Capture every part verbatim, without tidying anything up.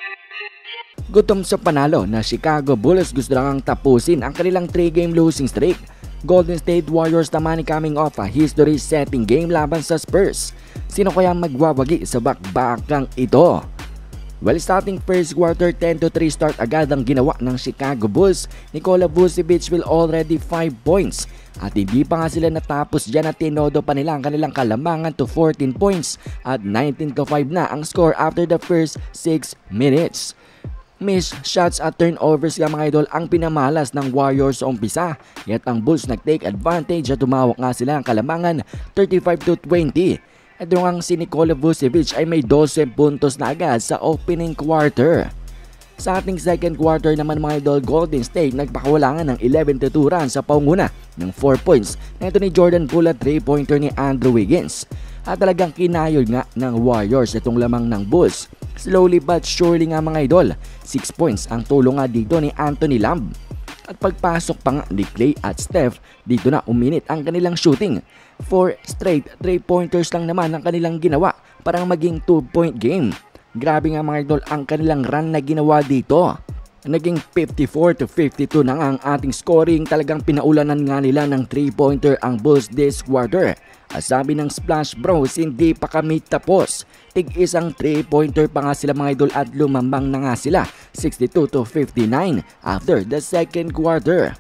Gutom sa panalo na Chicago Bulls gusto lang tapusin ang kanilang three game losing streak. Golden State Warriors naman coming off a history-setting game laban sa Spurs. Sino kaya magwawagi sa bakbakang ito? Well, starting first quarter, ten to three start agad ang ginawa ng Chicago Bulls. Nikola Vucevic will already five points. At hindi pa nga sila natapos dyan at tinodo pa nila ang kanilang kalamangan to fourteen points at nineteen to five na ang score after the first six minutes. Miss shots at turnovers nga mga idol ang pinamalas ng Warriors sa umpisa. Yet ang Bulls nag-take advantage at tumawak nga sila ang kalamangan thirty-five to twenty. At yung si Nikola Vucevic ay may twelve puntos na agad sa opening quarter. Sa ating second quarter naman mga idol, Golden State nagpakawalangan ng eleven to two run sa paunguna ng four points na ito ni Jordan Poole at three pointer ni Andrew Wiggins. At talagang kinayod nga ng Warriors itong lamang ng Bulls. Slowly but surely nga mga idol, six points ang tulong nga dito ni Anthony Lamb. At pagpasok pa nga ni Clay at Steph, dito na uminit ang kanilang shooting. four straight three pointers lang naman ang kanilang ginawa para maging two point game. Grabe nga mga idol ang kanilang run na ginawa dito. Naging fifty-four to fifty-two na nga ang ating scoring. Talagang pinaulanan nga nila ng three pointer ang Bulls this quarter. At sabi ng Splash Bros, hindi pa kami tapos. Tig isang three pointer pa nga sila mga idol at lumambang na nga sila sixty-two to fifty-nine after the second quarter.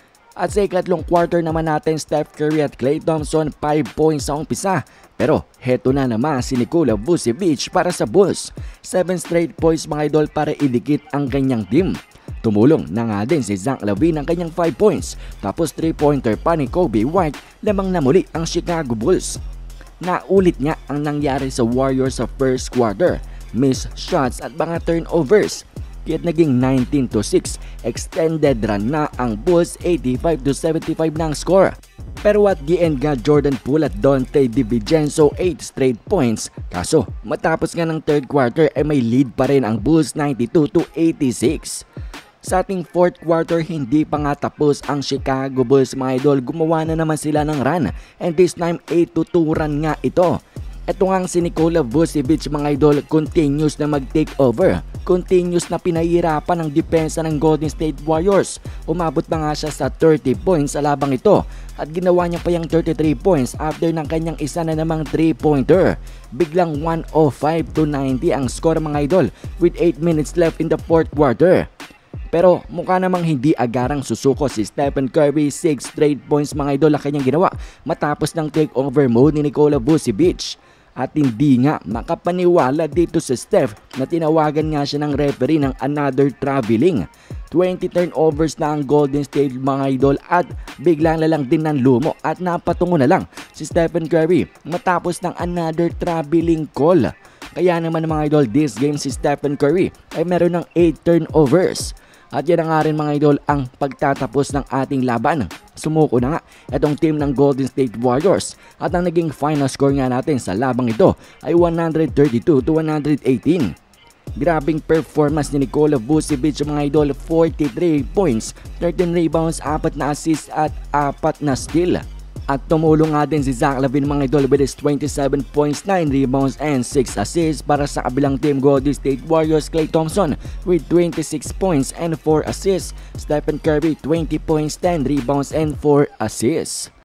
At sa ikatlong quarter naman natin, Steph Curry at Klay Thompson five points sa umpisa. Pero heto na naman si Nikola Vucevic para sa Bulls. seven straight points mga idol para idikit ang kanyang team. Tumulong na nga din si Zach LaVine ang kanyang five points. Tapos three pointer pa ni Kobe White, lamang na muli ang Chicago Bulls. Naulit nga ang nangyari sa Warriors sa first quarter. Miss shots at mga turnovers. Kaya't naging nineteen to six, extended run na ang Bulls, eighty-five to seventy-five na ang score. Pero at the end nga, Jordan Poole at Donte DiVincenzo eight straight points. Kaso matapos nga ng third quarter ay may lead pa rin ang Bulls ninety-two to eighty-six. Sa ating fourth quarter, hindi pa nga tapos ang Chicago Bulls mga idol. Gumawa na naman sila ng run and this time eight to two run nga ito. Ito nga si Nikola Vucevic mga idol, continuous na mag-take over. Continuous na pinahirapan ang depensa ng Golden State Warriors. Umabot pa nga siya sa thirty points sa labang ito. At ginawa niya pa yung thirty-three points after ng kanyang isa na namang three pointer. Biglang one oh five to ninety ang score mga idol with eight minutes left in the fourth quarter. Pero mukha namang hindi agarang susuko si Stephen Curry. Six straight points mga idol ang kanyang ginawa matapos ng takeover mode ni Nikola Vucevic. At hindi nga makapaniwala dito sa Steph na tinawagan nga siya ng referee ng another traveling. twenty turnovers na ang Golden State mga idol at biglang lalang din ng lumo at napatungo na lang si Stephen Curry matapos ng another traveling call. Kaya naman mga idol, this game si Stephen Curry ay meron ng eight turnovers. At yan na nga rin mga idol ang pagtatapos ng ating laban. Sumuko na nga itong team ng Golden State Warriors at ang naging final score nga natin sa labang ito ay one thirty-two to one eighteen. Grabing performance ni Nikola Vucevic mga idol, forty-three points, thirteen rebounds, apat na assists at apat na steal. At tumulong nga din si Zach LaVine mga idol with his twenty-seven points, nine rebounds and six assists para sa kabilang team Golden State Warriors. Klay Thompson with twenty-six points and four assists. Stephen Curry twenty points, ten rebounds and four assists.